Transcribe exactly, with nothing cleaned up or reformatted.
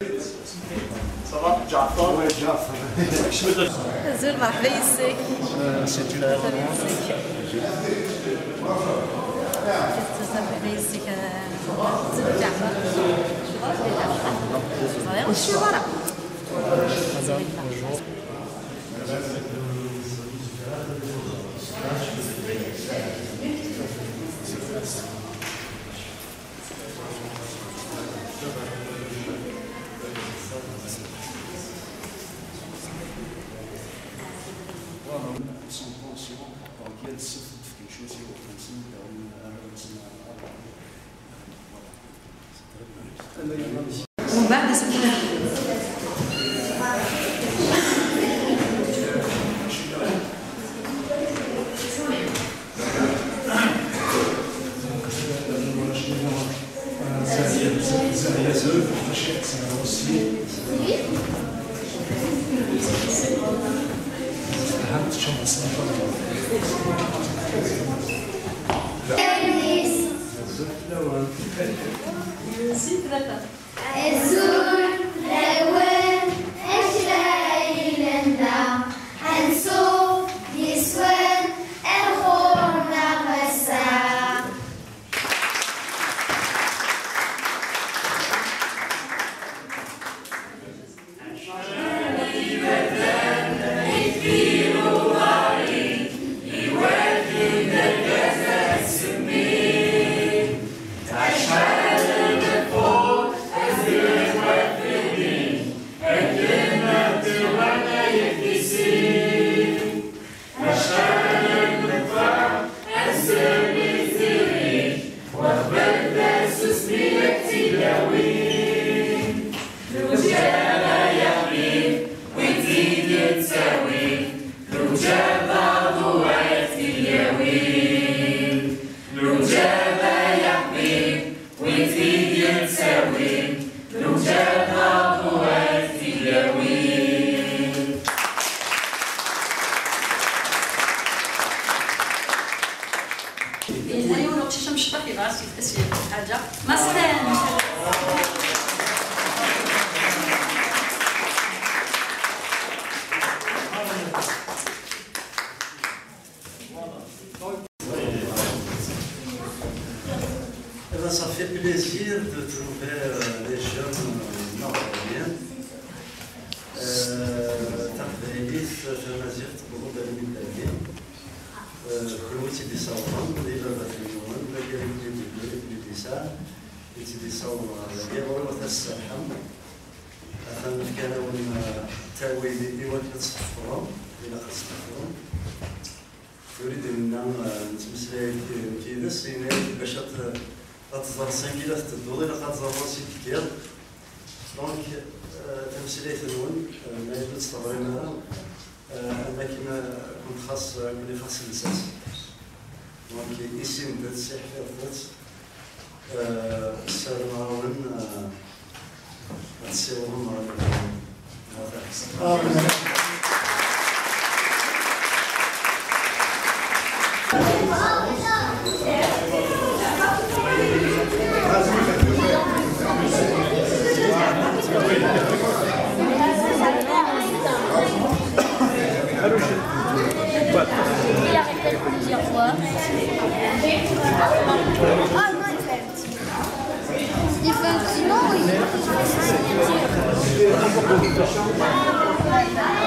Ça va, Jafar? Ouais, Jafar. زول مرحبا يسك. C'est une heure. مرحبا يسك. زول جعفر. صغير وشو ورا؟ Bonjour. São pension dans lequel se fait quelque chose sur le principe ومن بعد سكنة الزور لون أشلاء لندا الصوف يسود الخور نغسا Ça fait plaisir de trouver les jeunes nord-coréens. تقبيليت في مزيغ تقولوا بالي بالي كلوتي دي صوان اللي بابا في اليوم اللي قالوا لي اللي بيسا اللي دي صوان اللي قالوا لي تسحم أنا كانوا تاوي لي وقت تصفرهم إلى تصفرهم يريد منا نتمسلاي كذا سيناي باش غتظهر سنكيلة تدوض إلا غتظهر سي كتير دونك تمثيلية نون ما يجوز تستغرينا أنا كيما كنت خاص كوني خاص الأساس دونك إيسي نبدأ تسيح في أفضل السلام عليكم غتسيوهم هذا Il a répété plusieurs fois. Ah non, il fait un petit. Il fait un petit nom ou il fait un petit.